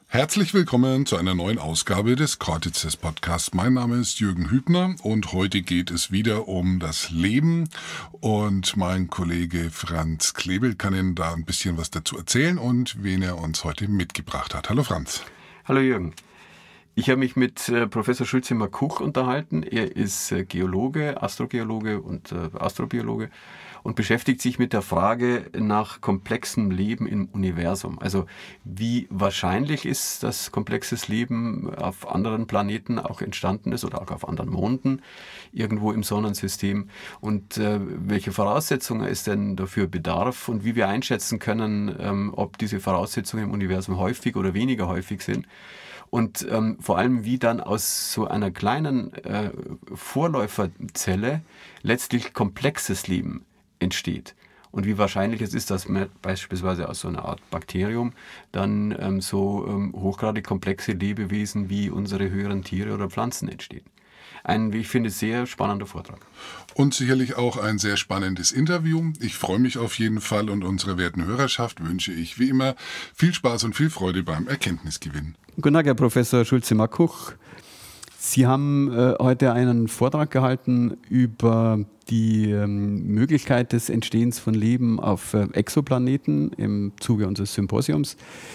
Herzlich willkommen zu einer neuen Ausgabe des Cortices Podcasts. Mein Name ist Jürgen Hübner und heute geht es wieder um das Leben und mein Kollege Franz Klebel kann Ihnen da ein bisschen was dazu erzählen und wen er uns heute mitgebracht hat. Hallo Franz. Hallo Jürgen. Ich habe mich mit Professor Schulze-Markuch unterhalten. Er ist Geologe, Astrogeologe und Astrobiologe und beschäftigt sich mit der Frage nach komplexem Leben im Universum. Also wie wahrscheinlich ist, dass komplexes Leben auf anderen Planeten auch entstanden ist oder auch auf anderen Monden, irgendwo im Sonnensystem und welche Voraussetzungen es denn dafür bedarf und wie wir einschätzen können, ob diese Voraussetzungen im Universum häufig oder weniger häufig sind. Und vor allem, wie dann aus so einer kleinen Vorläuferzelle letztlich komplexes Leben entsteht. Und wie wahrscheinlich es ist, dass beispielsweise aus so einer Art Bakterium dann hochgradig komplexe Lebewesen wie unsere höheren Tiere oder Pflanzen entstehen. Ein, wie ich finde, sehr spannender Vortrag. Und sicherlich auch ein sehr spannendes Interview. Ich freue mich auf jeden Fall und unserer werten Hörerschaft wünsche ich wie immer viel Spaß und viel Freude beim Erkenntnisgewinn. Guten Tag, Herr Professor Schulze-Markuch. Sie haben heute einen Vortrag gehalten über die Möglichkeit des Entstehens von Leben auf Exoplaneten im Zuge unseres Symposiums.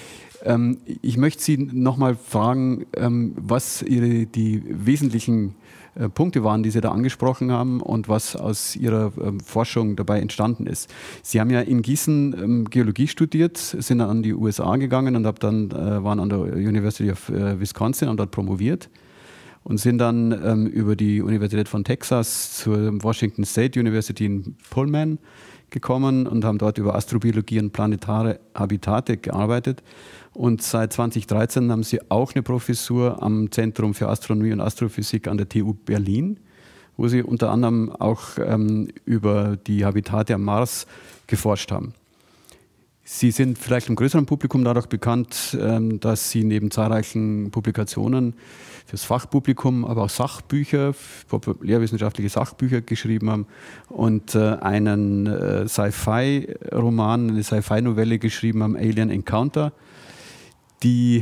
Ich möchte Sie nochmal fragen, was die wesentlichen Punkte waren, die Sie da angesprochen haben und was aus Ihrer Forschung dabei entstanden ist. Sie haben ja in Gießen Geologie studiert, sind dann an die USA gegangen und waren an der University of Wisconsin und dort promoviert und sind dann über die Universität von Texas zur Washington State University in Pullman gekommen und haben dort über Astrobiologie und planetare Habitate gearbeitet. Und seit 2013 haben Sie auch eine Professur am Zentrum für Astronomie und Astrophysik an der TU Berlin, wo Sie unter anderem auch über die Habitate am Mars geforscht haben. Sie sind vielleicht im größeren Publikum dadurch bekannt, dass Sie neben zahlreichen Publikationen fürs Fachpublikum, aber auch Sachbücher, populärwissenschaftliche Sachbücher geschrieben haben und einen Sci-Fi-Roman, eine Sci-Fi-Novelle geschrieben haben, Alien Encounter, die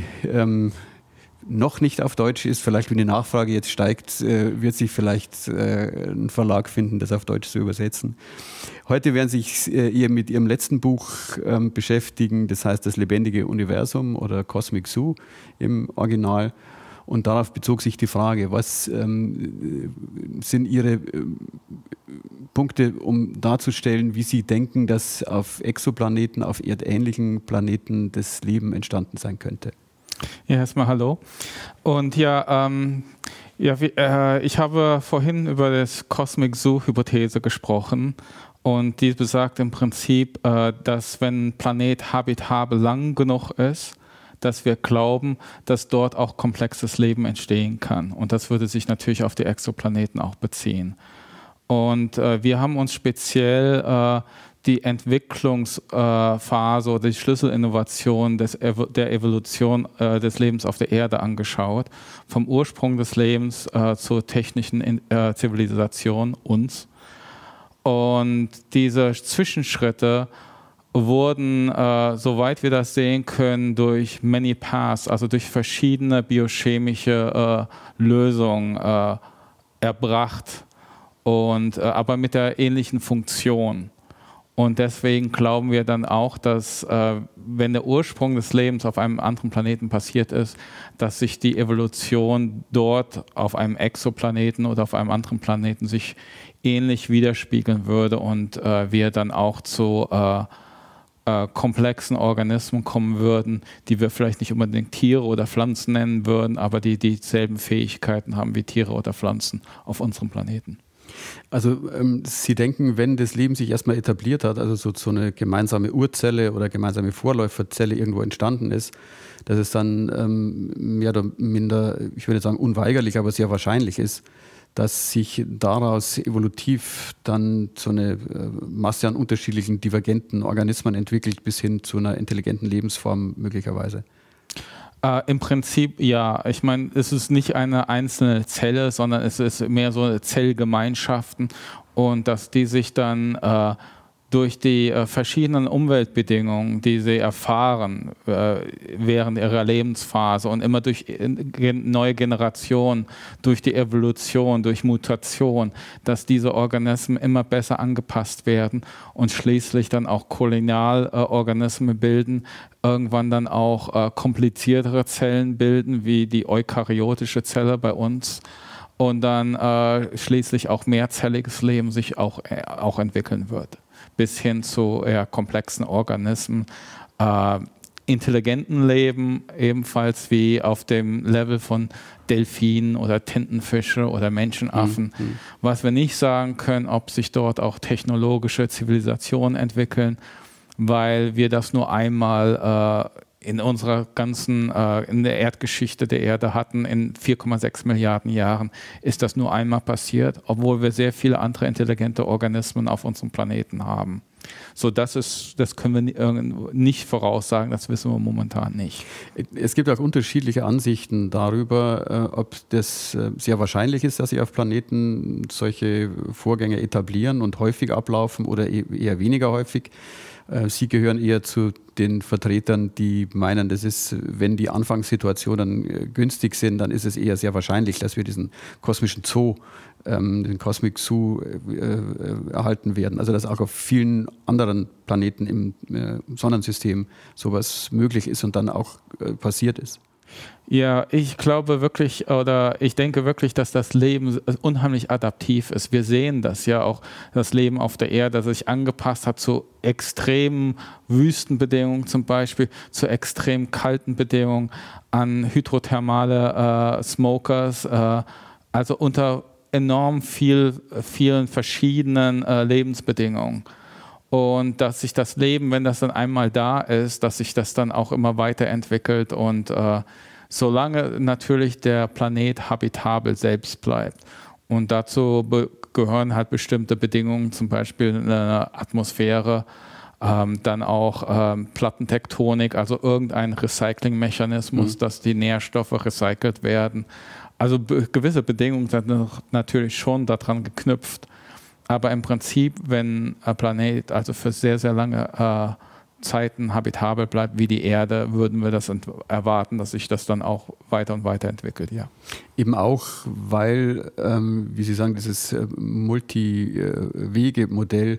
noch nicht auf Deutsch ist. Vielleicht, wenn die Nachfrage jetzt steigt, wird sich vielleicht ein Verlag finden, das auf Deutsch zu übersetzen. Heute werden sich ihr mit Ihrem letzten Buch beschäftigen, das heißt Das lebendige Universum oder Cosmic Zoo im Original. Und darauf bezog sich die Frage, was sind Ihre Punkte, um darzustellen, wie Sie denken, dass auf Exoplaneten, auf erdähnlichen Planeten das Leben entstanden sein könnte? Ja, erstmal hallo. Und ich habe vorhin über das Cosmic Zoo-Hypothese gesprochen. Und die besagt im Prinzip, dass wenn ein Planet habitabel lang genug ist, dass wir glauben, dass dort auch komplexes Leben entstehen kann. Und das würde sich natürlich auf die Exoplaneten auch beziehen. Und wir haben uns speziell die Entwicklungsphase oder die Schlüsselinnovation der Evolution des Lebens auf der Erde angeschaut. Vom Ursprung des Lebens zur technischen Zivilisation uns. Und diese Zwischenschritte wurden, soweit wir das sehen können, durch many paths, also durch verschiedene biochemische Lösungen erbracht, aber mit der ähnlichen Funktion. Und deswegen glauben wir dann auch, dass wenn der Ursprung des Lebens auf einem anderen Planeten passiert ist, dass sich die Evolution dort auf einem Exoplaneten oder auf einem anderen Planeten sich ähnlich widerspiegeln würde und wir dann auch zu komplexen Organismen kommen würden, die wir vielleicht nicht unbedingt Tiere oder Pflanzen nennen würden, aber die dieselben Fähigkeiten haben wie Tiere oder Pflanzen auf unserem Planeten. Also Sie denken, wenn das Leben sich erstmal etabliert hat, also so eine gemeinsame Urzelle oder gemeinsame Vorläuferzelle irgendwo entstanden ist, dass es dann mehr oder minder, ich würde sagen unweigerlich, aber sehr wahrscheinlich ist, dass sich daraus evolutiv dann so eine Masse an unterschiedlichen divergenten Organismen entwickelt, bis hin zu einer intelligenten Lebensform möglicherweise. Im Prinzip ja. Ich meine, es ist nicht eine einzelne Zelle, sondern es ist mehr so Zellgemeinschaften und dass die sich dann durch die verschiedenen Umweltbedingungen, die sie erfahren während ihrer Lebensphase und immer durch neue Generationen, durch die Evolution, durch Mutation, dass diese Organismen immer besser angepasst werden und schließlich dann auch Kolonialorganismen bilden, irgendwann dann auch kompliziertere Zellen bilden, wie die eukaryotische Zelle bei uns. Und dann schließlich auch mehrzelliges Leben sich auch entwickeln wird. Bis hin zu eher komplexen Organismen, intelligenten Leben, ebenfalls wie auf dem Level von Delfinen oder Tintenfische oder Menschenaffen. Was wir nicht sagen können, ob sich dort auch technologische Zivilisationen entwickeln, weil wir das nur einmal in unserer ganzen, in der Erdgeschichte der Erde hatten, in 4,6 Milliarden Jahren, ist das nur einmal passiert, obwohl wir sehr viele andere intelligente Organismen auf unserem Planeten haben. So, das können wir nicht voraussagen, das wissen wir momentan nicht. Es gibt auch unterschiedliche Ansichten darüber, ob das sehr wahrscheinlich ist, dass sich auf Planeten solche Vorgänge etablieren und häufig ablaufen oder eher weniger häufig. Sie gehören eher zu den Vertretern, die meinen, das ist, wenn die Anfangssituationen günstig sind, dann ist es eher sehr wahrscheinlich, dass wir diesen kosmischen Zoo, den Cosmic Zoo erhalten werden. Also dass auch auf vielen anderen Planeten im Sonnensystem sowas möglich ist und dann auch passiert ist. Ja, ich glaube wirklich, oder ich denke wirklich, dass das Leben unheimlich adaptiv ist. Wir sehen das ja auch, das Leben auf der Erde, das sich angepasst hat zu extremen Wüstenbedingungen zum Beispiel, zu extrem kalten Bedingungen, an hydrothermale Smokers, also unter enorm vielen verschiedenen Lebensbedingungen. Und dass sich das Leben, wenn das dann einmal da ist, dass sich das dann auch immer weiterentwickelt und solange natürlich der Planet habitabel selbst bleibt. Und dazu gehören halt bestimmte Bedingungen, zum Beispiel eine Atmosphäre, dann auch Plattentektonik, also irgendein Recyclingmechanismus, dass die Nährstoffe recycelt werden. Also gewisse Bedingungen sind natürlich schon daran geknüpft. Aber im Prinzip, wenn ein Planet also für sehr, sehr lange Zeiten habitabel bleibt wie die Erde, würden wir das erwarten, dass sich das dann auch weiter und weiter entwickelt, ja. Eben auch, weil, wie Sie sagen, dieses Multi-Wege-Modell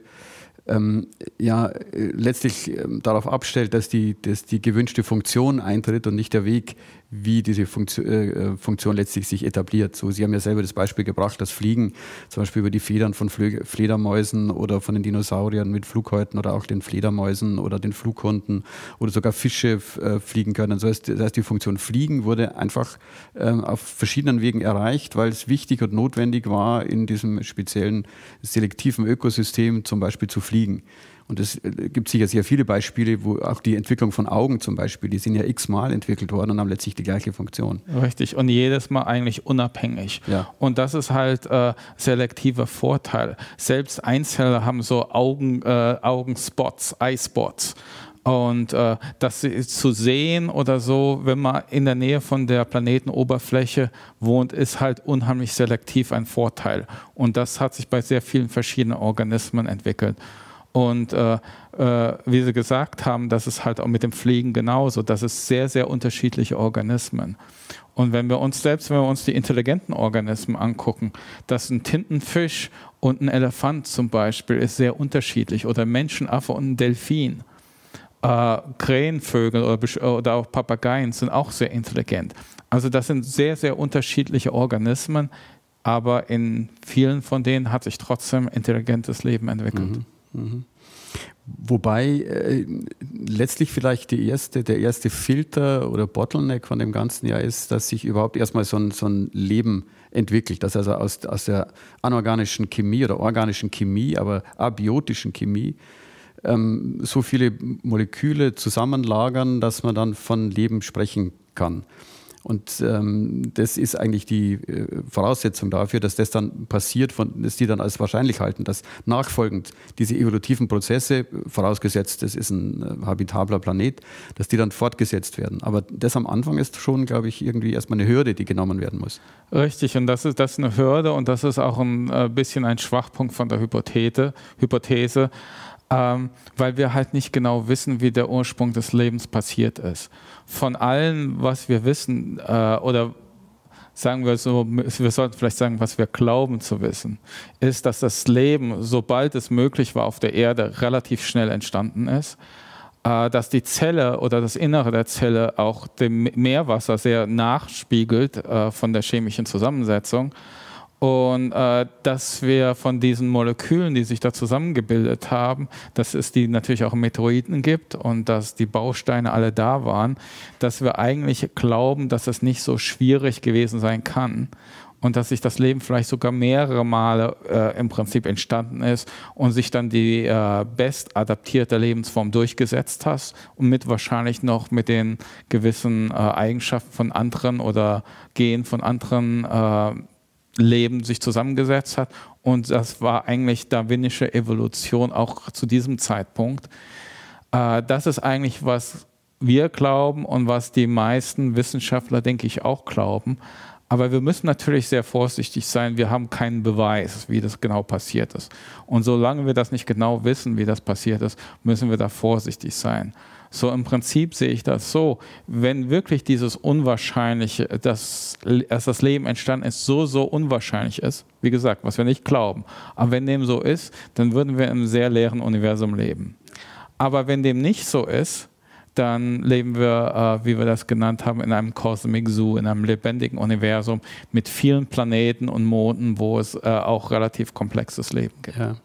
letztlich darauf abstellt, dass die gewünschte Funktion eintritt und nicht der Weg, wie diese Funktion letztlich sich etabliert. So, Sie haben ja selber das Beispiel gebracht, das Fliegen, zum Beispiel über die Federn von Fledermäusen oder von den Dinosauriern mit Flughäuten oder auch den Fledermäusen oder den Flughunden oder sogar Fische fliegen können. Das heißt, die Funktion Fliegen wurde einfach auf verschiedenen Wegen erreicht, weil es wichtig und notwendig war, in diesem speziellen selektiven Ökosystem zum Beispiel zu fliegen. Und es gibt sicher sehr viele Beispiele, wo auch die Entwicklung von Augen zum Beispiel, die sind ja x-mal entwickelt worden und haben letztlich die gleiche Funktion. Richtig, und jedes Mal eigentlich unabhängig. Ja. Und das ist halt selektiver Vorteil. Selbst Einzeller haben so Augenspots, Eyespots. Und das zu sehen oder so, wenn man in der Nähe von der Planetenoberfläche wohnt, ist halt unheimlich selektiv ein Vorteil. Und das hat sich bei sehr vielen verschiedenen Organismen entwickelt. Und wie Sie gesagt haben, das ist halt auch mit dem Fliegen genauso. Das ist sehr, sehr unterschiedliche Organismen. Und wenn wir uns die intelligenten Organismen angucken, dass ein Tintenfisch und ein Elefant zum Beispiel ist sehr unterschiedlich oder ein Menschenaffe und ein Delfin. Krähenvögel oder auch Papageien sind auch sehr intelligent. Also das sind sehr, sehr unterschiedliche Organismen, aber in vielen von denen hat sich trotzdem intelligentes Leben entwickelt. Wobei letztlich vielleicht der erste Filter oder Bottleneck von dem Ganzen ja ist, dass sich überhaupt erstmal so ein Leben entwickelt, dass also aus der anorganischen Chemie oder organischen Chemie, aber abiotischen Chemie so viele Moleküle zusammenlagern, dass man dann von Leben sprechen kann. Und das ist eigentlich die Voraussetzung dafür, dass das dann passiert, dass die dann als wahrscheinlich halten, dass nachfolgend diese evolutiven Prozesse, vorausgesetzt, das ist ein habitabler Planet, dass die dann fortgesetzt werden. Aber das am Anfang ist schon, glaube ich, irgendwie erstmal eine Hürde, die genommen werden muss. Richtig, und das ist eine Hürde und das ist auch ein bisschen ein Schwachpunkt von der Hypothese. weil wir halt nicht genau wissen, wie der Ursprung des Lebens passiert ist. Von allem, was wir wissen, oder sagen wir so, wir sollten vielleicht sagen, was wir glauben zu wissen, ist, dass das Leben, sobald es möglich war auf der Erde, relativ schnell entstanden ist, dass die Zelle oder das Innere der Zelle auch dem Meerwasser sehr nachspiegelt von der chemischen Zusammensetzung. Und dass wir von diesen Molekülen, die sich da zusammengebildet haben, dass es die natürlich auch in Meteoriten gibt und dass die Bausteine alle da waren, dass wir eigentlich glauben, dass es nicht so schwierig gewesen sein kann und dass sich das Leben vielleicht sogar mehrere Male im Prinzip entstanden ist und sich dann die bestadaptierte Lebensform durchgesetzt hat und wahrscheinlich noch mit den gewissen Eigenschaften von anderen oder Genen von anderen Leben sich zusammengesetzt hat. Und das war eigentlich darwinische Evolution auch zu diesem Zeitpunkt. Das ist eigentlich, was wir glauben und was die meisten Wissenschaftler, denke ich, auch glauben. Aber wir müssen natürlich sehr vorsichtig sein. Wir haben keinen Beweis, wie das genau passiert ist. Und solange wir das nicht genau wissen, wie das passiert ist, müssen wir da vorsichtig sein. So im Prinzip sehe ich das so, wenn wirklich dieses Unwahrscheinliche, dass das Leben entstanden ist, so unwahrscheinlich ist, wie gesagt, was wir nicht glauben, aber wenn dem so ist, dann würden wir im sehr leeren Universum leben. Aber wenn dem nicht so ist, dann leben wir, wie wir das genannt haben, in einem Cosmic Zoo, in einem lebendigen Universum mit vielen Planeten und Monden, wo es auch relativ komplexes Leben gibt. Ja.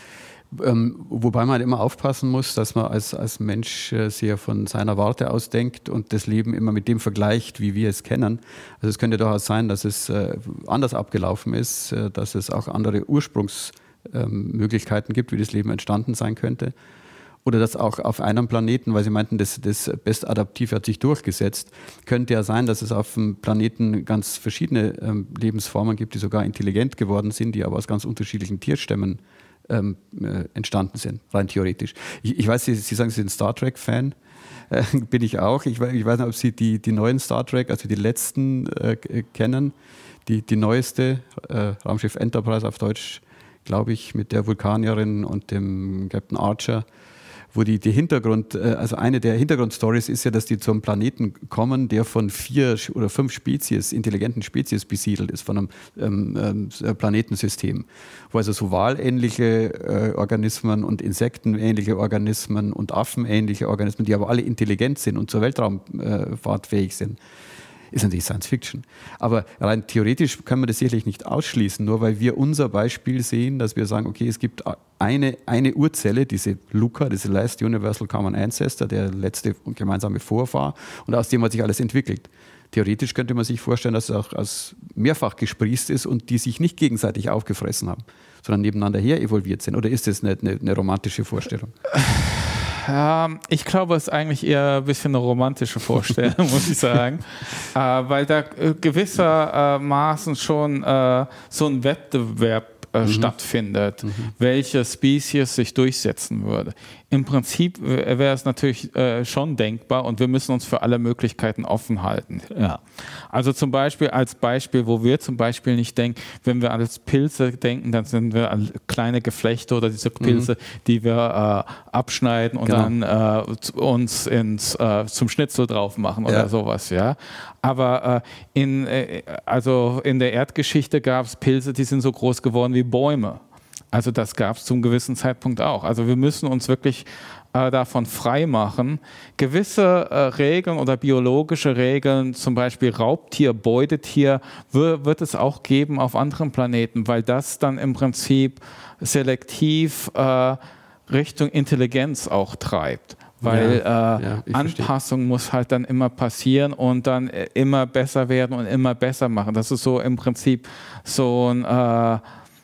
Wobei man immer aufpassen muss, dass man als Mensch sehr von seiner Warte aus denkt und das Leben immer mit dem vergleicht, wie wir es kennen. Also es könnte durchaus sein, dass es anders abgelaufen ist, dass es auch andere Ursprungsmöglichkeiten gibt, wie das Leben entstanden sein könnte. Oder dass auch auf einem Planeten, weil Sie meinten, das Bestadaptive hat sich durchgesetzt, könnte ja sein, dass es auf dem Planeten ganz verschiedene Lebensformen gibt, die sogar intelligent geworden sind, die aber aus ganz unterschiedlichen Tierstämmen entstanden sind, rein theoretisch. Ich weiß, Sie sagen, Sie sind Star Trek-Fan, bin ich auch. Ich weiß nicht, ob Sie die neuen Star Trek, also die letzten kennen. Die neueste, Raumschiff Enterprise auf Deutsch, glaube ich, mit der Vulkanierin und dem Captain Archer, wo die Hintergrund, also eine der Hintergrundstories ist ja, dass die zum Planeten kommen, der von 4 oder 5 Spezies, intelligenten Spezies besiedelt ist, von einem Planetensystem, wo also so walähnliche Organismen und insektenähnliche Organismen und affenähnliche Organismen, die aber alle intelligent sind und zur Weltraumfahrt fähig sind. Ist natürlich Science Fiction. Aber rein theoretisch können wir das sicherlich nicht ausschließen, nur weil wir unser Beispiel sehen, dass wir sagen, okay, es gibt eine Urzelle, diese LUCA, diese Last Universal Common Ancestor, der letzte gemeinsame Vorfahr, und aus dem hat sich alles entwickelt. Theoretisch könnte man sich vorstellen, dass es auch als mehrfach gesprießt ist und die sich nicht gegenseitig aufgefressen haben, sondern nebeneinander her evolviert sind. Oder ist das eine romantische Vorstellung? Ich glaube, es ist eigentlich eher ein bisschen eine romantische Vorstellung, muss ich sagen, weil da gewissermaßen schon so ein Wettbewerb stattfindet, welche Spezies sich durchsetzen würde. Im Prinzip wäre es natürlich schon denkbar und wir müssen uns für alle Möglichkeiten offen halten. Ja. Also zum Beispiel als Beispiel, wo wir zum Beispiel nicht denken, wenn wir an Pilze denken, dann sind wir an kleine Geflechte oder diese Pilze, die wir abschneiden und dann uns zum Schnitzel drauf machen oder sowas. Ja. Aber also in der Erdgeschichte gab es Pilze, die sind so groß geworden wie Bäume. Also das gab es zum gewissen Zeitpunkt auch. Also wir müssen uns wirklich davon frei machen. Gewisse Regeln oder biologische Regeln, zum Beispiel Raubtier, Beutetier, wird es auch geben auf anderen Planeten, weil das dann im Prinzip selektiv Richtung Intelligenz auch treibt. Weil Anpassung muss halt dann immer passieren und dann immer besser werden und immer besser machen. Das ist so im Prinzip so ein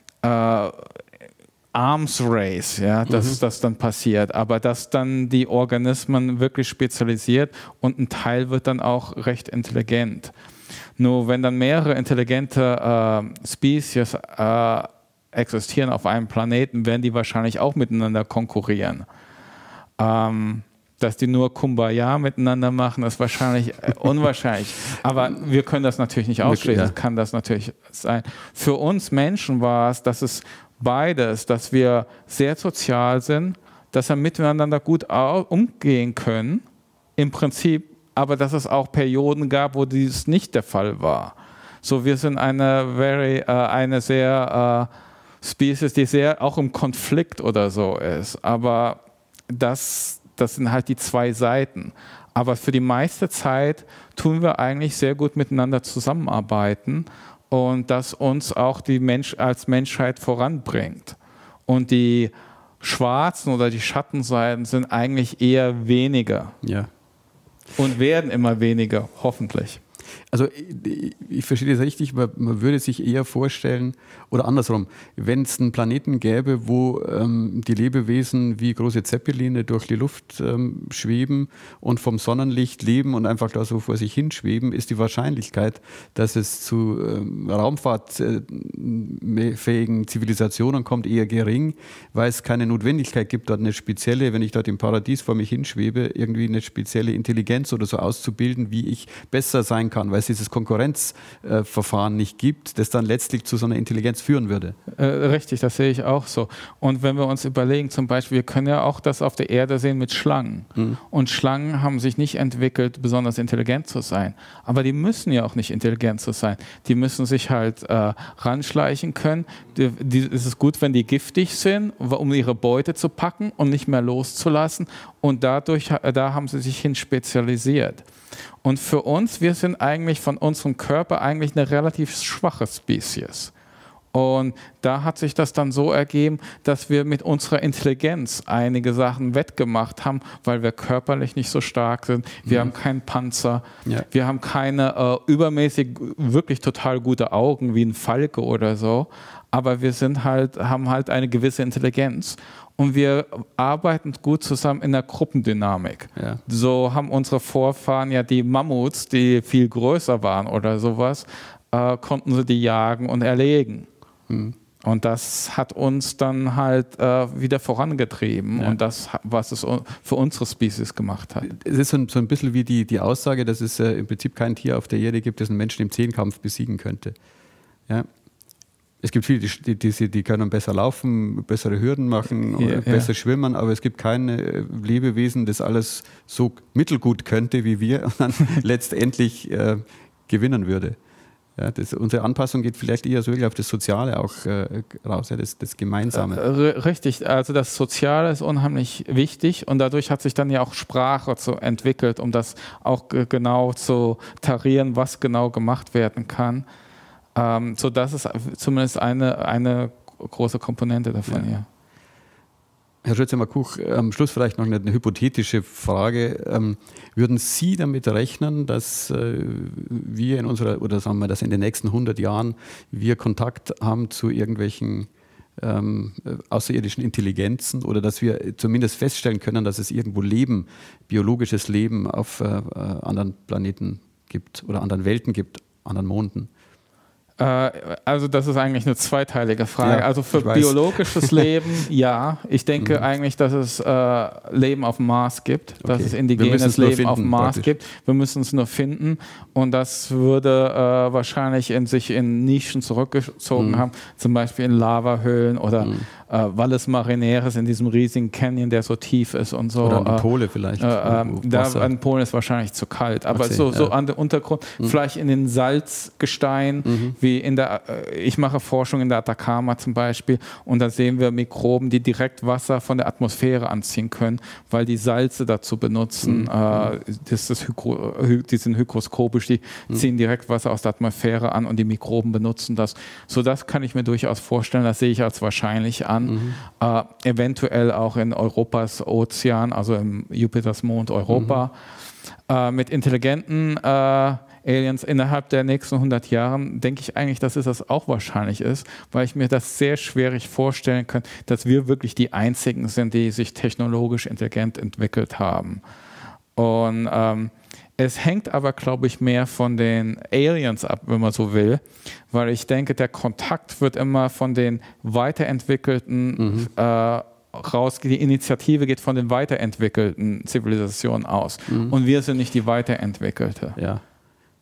Arms Race, ja, dass das dann passiert, aber dass dann die Organismen wirklich spezialisiert und ein Teil wird dann auch recht intelligent. Nur wenn dann mehrere intelligente Spezies existieren auf einem Planeten, werden die wahrscheinlich auch miteinander konkurrieren. Dass die nur Kumbaya miteinander machen, ist wahrscheinlich unwahrscheinlich. Aber wir können das natürlich nicht ausschließen. Das kann das natürlich sein. Für uns Menschen war es, dass es beides, dass wir sehr sozial sind, dass wir miteinander gut umgehen können, im Prinzip, aber dass es auch Perioden gab, wo dies nicht der Fall war. So, wir sind eine sehr Species, die sehr auch im Konflikt oder so ist. Aber das sind halt die zwei Seiten. Aber für die meiste Zeit tun wir eigentlich sehr gut miteinander zusammenarbeiten und das uns auch als Menschheit voranbringt. Und die schwarzen oder die Schattenseiten sind eigentlich eher weniger. Ja. Und werden immer weniger, hoffentlich. Also ich verstehe das richtig, man würde sich eher vorstellen, oder andersrum, wenn es einen Planeten gäbe, wo die Lebewesen wie große Zeppeline durch die Luft schweben und vom Sonnenlicht leben und einfach da so vor sich hinschweben, ist die Wahrscheinlichkeit, dass es zu raumfahrtfähigen Zivilisationen kommt, eher gering, weil es keine Notwendigkeit gibt, dort eine spezielle, wenn ich dort im Paradies vor mich hinschwebe, irgendwie eine spezielle Intelligenz oder so auszubilden, wie ich besser sein kann, weil es dieses Konkurrenzverfahren nicht gibt, das dann letztlich zu so einer Intelligenz führen würde. Richtig, das sehe ich auch so. Und wenn wir uns überlegen, zum Beispiel, wir können ja auch das auf der Erde sehen mit Schlangen. Und Schlangen haben sich nicht entwickelt, besonders intelligent zu sein. Aber die müssen ja auch nicht intelligent zu sein. Die müssen sich halt ranschleichen können. Es ist gut, wenn die giftig sind, um ihre Beute zu packen und nicht mehr loszulassen. Und da haben sie sich hin spezialisiert. Und für uns, wir sind eigentlich von unserem Körper eigentlich eine relativ schwache Spezies. Und da hat sich das dann so ergeben, dass wir mit unserer Intelligenz einige Sachen wettgemacht haben, weil wir körperlich nicht so stark sind. Wir haben keinen Panzer, wir haben keine übermäßig wirklich total gute Augen wie ein Falke oder so, aber wir haben halt eine gewisse Intelligenz. Und wir arbeiten gut zusammen in der Gruppendynamik. Ja. So haben unsere Vorfahren ja die Mammuts, die viel größer waren oder sowas, konnten sie die jagen und erlegen. Und das hat uns dann halt wieder vorangetrieben und das, was es für unsere Spezies gemacht hat. Es ist so ein bisschen wie die Aussage, dass es im Prinzip kein Tier auf der Erde gibt, das einen Menschen im Zehnkampf besiegen könnte. Ja. Es gibt viele, die können besser laufen, bessere Hürden machen, besser schwimmen, aber es gibt kein Lebewesen, das alles so mittelgut könnte wie wir und dann letztendlich gewinnen würde. Ja, unsere Anpassung geht vielleicht eher so wirklich auf das Soziale auch raus, das Gemeinsame. Richtig, also das Soziale ist unheimlich wichtig und dadurch hat sich dann ja auch Sprache entwickelt, um das auch genau zu tarieren, was genau gemacht werden kann. So, das ist zumindest eine große Komponente davon. Ja. Herr Schulze-Markuch, am Schluss vielleicht noch eine hypothetische Frage. Würden Sie damit rechnen, dass wir oder sagen wir, dass in den nächsten 100 Jahren wir Kontakt haben zu irgendwelchen außerirdischen Intelligenzen oder dass wir zumindest feststellen können, dass es irgendwo biologisches Leben auf anderen Planeten gibt oder anderen Welten gibt, anderen Monden? Also das ist eigentlich eine zweiteilige Frage. Ja, also für biologisches Leben, ja. Ich denke eigentlich, dass es Leben auf dem Mars gibt, dass es indigenes Leben auf dem Mars gibt. Wir müssen es nur finden und das würde wahrscheinlich sich in Nischen zurückgezogen haben, zum Beispiel in Lavahöhlen oder Valles Marineris in diesem riesigen Canyon, der so tief ist und so. Oder an die Pole vielleicht. An Polen ist wahrscheinlich zu kalt, aber so an der Untergrund, vielleicht in den Salzgestein, wie ich mache Forschung in der Atacama zum Beispiel und da sehen wir Mikroben, die direkt Wasser von der Atmosphäre anziehen können, weil die Salze dazu benutzen. Die sind hygroskopisch, die ziehen direkt Wasser aus der Atmosphäre an und die Mikroben benutzen das. So, das kann ich mir durchaus vorstellen, das sehe ich als wahrscheinlich an. Eventuell auch in Europas Ozean, also im Jupiters Mond Europa. Mit intelligenten Aliens innerhalb der nächsten 100 Jahren denke ich eigentlich, dass es das auch wahrscheinlich ist, weil ich mir das sehr schwierig vorstellen kann, dass wir wirklich die Einzigen sind, die sich technologisch intelligent entwickelt haben. Und es hängt aber, glaube ich, mehr von den Aliens ab, wenn man so will, weil ich denke, der Kontakt wird immer von den Weiterentwickelten die Initiative geht von den weiterentwickelten Zivilisationen aus. Und wir sind nicht die Weiterentwickelte. Ja.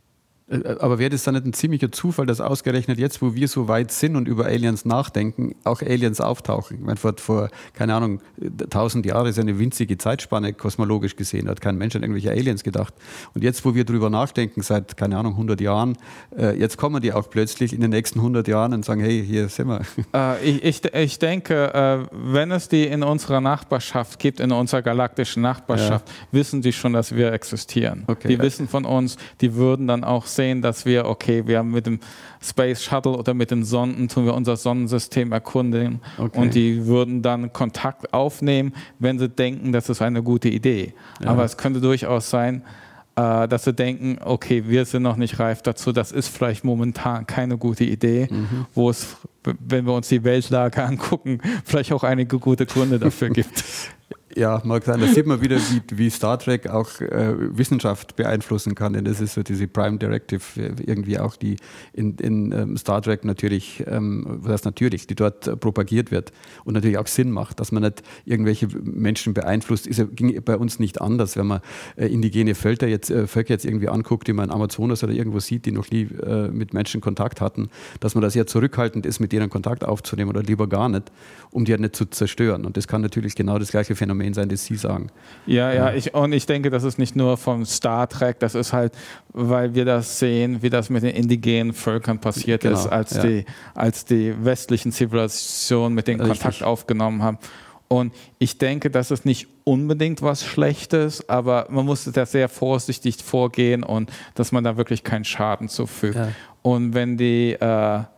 Aber wäre das dann nicht ein ziemlicher Zufall, dass ausgerechnet jetzt, wo wir so weit sind und über Aliens nachdenken, auch Aliens auftauchen? Ich meine, vor keine Ahnung, 1000 Jahren ist eine winzige Zeitspanne kosmologisch gesehen, hat kein Mensch an irgendwelche Aliens gedacht. Und jetzt, wo wir drüber nachdenken, seit, keine Ahnung, 100 Jahren, jetzt kommen die auch plötzlich in den nächsten 100 Jahren und sagen, hey, hier sind wir. Ich denke, wenn es die in unserer Nachbarschaft gibt, in unserer galaktischen Nachbarschaft, wissen die schon, dass wir existieren. Okay, die wissen von uns, die würden dann auch sehen, dass wir haben mit dem Space Shuttle oder mit den Sonden tun wir unser Sonnensystem erkunden und die würden dann Kontakt aufnehmen, wenn sie denken, das ist eine gute Idee. Ja. Aber es könnte durchaus sein, dass sie denken, okay, wir sind noch nicht reif dazu, das ist vielleicht momentan keine gute Idee, wo es, wenn wir uns die Weltlage angucken, vielleicht auch einige gute Gründe dafür gibt. Ja, mag sein. Da sieht man wieder, wie Star Trek auch Wissenschaft beeinflussen kann. Denn das ist so diese Prime Directive irgendwie auch, die in Star Trek natürlich, was heißt natürlich, die dort propagiert wird und natürlich auch Sinn macht, dass man nicht irgendwelche Menschen beeinflusst. Ging bei uns nicht anders, wenn man indigene Völker jetzt irgendwie anguckt, die man in Amazonas oder irgendwo sieht, die noch nie mit Menschen Kontakt hatten, dass man da sehr zurückhaltend ist, mit denen Kontakt aufzunehmen oder lieber gar nicht, um die halt nicht zu zerstören. Und das kann natürlich genau das gleiche Phänomen sein, das Sie sagen. Ja. Ich denke, das ist nicht nur vom Star Trek, das ist halt, weil wir das sehen, wie das mit den indigenen Völkern passiert ist, als die westlichen Zivilisationen mit denen Kontakt aufgenommen haben. Und ich denke, das ist nicht unbedingt was Schlechtes, aber man muss da sehr vorsichtig vorgehen und dass man da wirklich keinen Schaden zufügt. Ja. Und wenn diese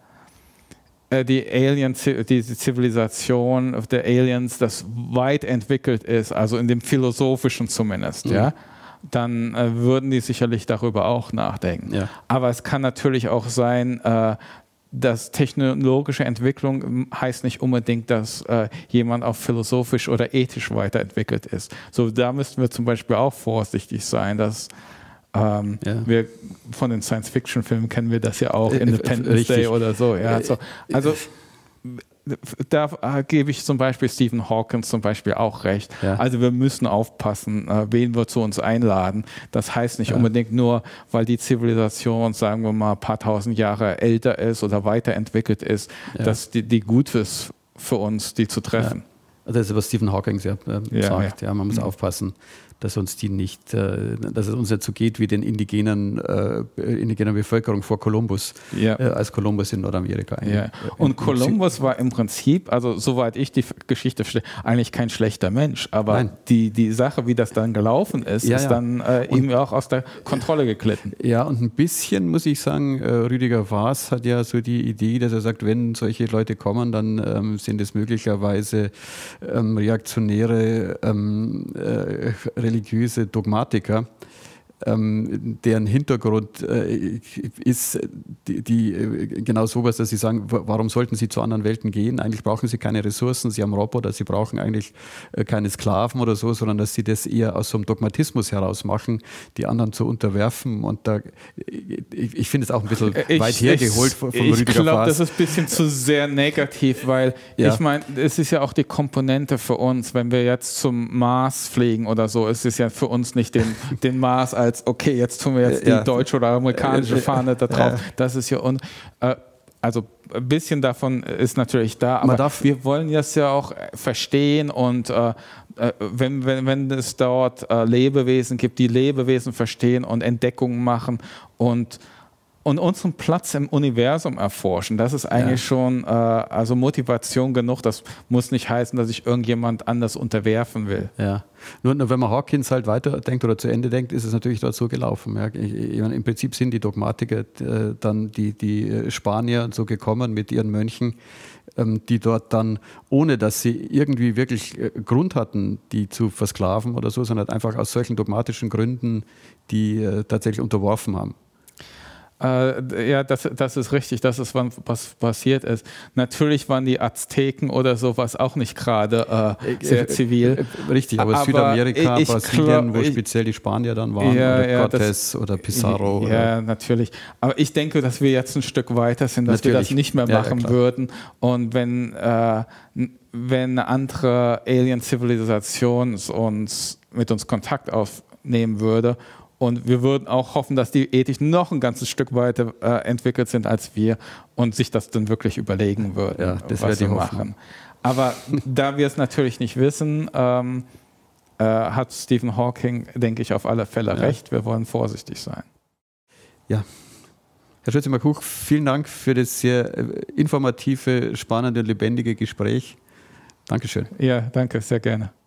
Zivilisation der Aliens, das weit entwickelt ist, also in dem Philosophischen zumindest, dann würden die sicherlich darüber auch nachdenken. Ja. Aber es kann natürlich auch sein, dass technologische Entwicklung heißt nicht unbedingt, dass jemand auch philosophisch oder ethisch weiterentwickelt ist. So, da müssten wir zum Beispiel auch vorsichtig sein, dass wir von den Science-Fiction-Filmen kennen wir das ja auch, Independence Day oder so. Ja, also da gebe ich zum Beispiel Stephen Hawking zum Beispiel auch recht. Ja. Also wir müssen aufpassen, wen wir zu uns einladen. Das heißt nicht unbedingt nur, weil die Zivilisation, sagen wir mal, ein paar tausend Jahre älter ist oder weiterentwickelt ist, dass die gut ist für uns, die zu treffen. Ja. Das ist, was Stephen Hawking sagt. Ja, man muss aufpassen, dass es uns nicht so geht wie den indigenen Bevölkerung vor Kolumbus, als Kolumbus in Nordamerika. Ja. Und Kolumbus war im Prinzip, also soweit ich die Geschichte verstehe, eigentlich kein schlechter Mensch, aber die Sache, wie das dann gelaufen ist, ist dann ihm auch aus der Kontrolle geglitten. Ja, und ein bisschen, muss ich sagen, Rüdiger Waaß hat ja so die Idee, dass er sagt, wenn solche Leute kommen, dann sind es möglicherweise reaktionäre religiöse Dogmatiker, deren Hintergrund ist genau sowas, dass sie sagen, warum sollten sie zu anderen Welten gehen? Eigentlich brauchen sie keine Ressourcen, sie haben Roboter, sie brauchen eigentlich keine Sklaven oder so, sondern dass sie das eher aus so einem Dogmatismus heraus machen, die anderen zu unterwerfen. Und ich finde es auch ein bisschen weit hergeholt von Rüdiger Waaß. Ich glaube, das ist ein bisschen zu sehr negativ, weil ich meine, es ist ja auch die Komponente für uns, wenn wir jetzt zum Mars fliegen oder so, es ist ja für uns nicht den Mars als okay, jetzt tun wir jetzt die deutsche oder amerikanische Fahne da drauf. Das ist ja also ein bisschen davon ist natürlich da, aber wir wollen das ja auch verstehen und wenn es dort Lebewesen gibt, die Lebewesen verstehen und Entdeckungen machen und unseren Platz im Universum erforschen, das ist eigentlich schon also Motivation genug. Das muss nicht heißen, dass ich irgendjemand anders unterwerfen will. Ja. Nur wenn man Hawkins halt weiterdenkt oder zu Ende denkt, ist es natürlich dort so gelaufen. Ja. Ich meine, im Prinzip sind die Dogmatiker dann die Spanier und so gekommen mit ihren Mönchen, die dort dann, ohne dass sie irgendwie wirklich Grund hatten, die zu versklaven oder so, sondern einfach aus solchen dogmatischen Gründen die tatsächlich unterworfen haben. Ja, das ist richtig, das ist, was passiert ist. Natürlich waren die Azteken oder sowas auch nicht gerade sehr zivil. Richtig, aber Südamerika, Brasilien, wo speziell die Spanier dann waren, oder Cortés oder Pizarro. Ja, natürlich. Aber ich denke, dass wir jetzt ein Stück weiter sind, dass wir das nicht mehr machen würden. Und wenn eine andere Alien-Zivilisation mit uns Kontakt aufnehmen würde, Und wir würden auch hoffen, dass die ethisch noch ein ganzes Stück weiter entwickelt sind als wir und sich das dann wirklich überlegen würden, Ja, das was sie wäre die machen. Hoffnung. Aber da wir es natürlich nicht wissen, hat Stephen Hawking, denke ich, auf alle Fälle recht. Wir wollen vorsichtig sein. Ja. Herr Schulze-Markuch, vielen Dank für das sehr informative, spannende und lebendige Gespräch. Dankeschön. Ja, danke, sehr gerne.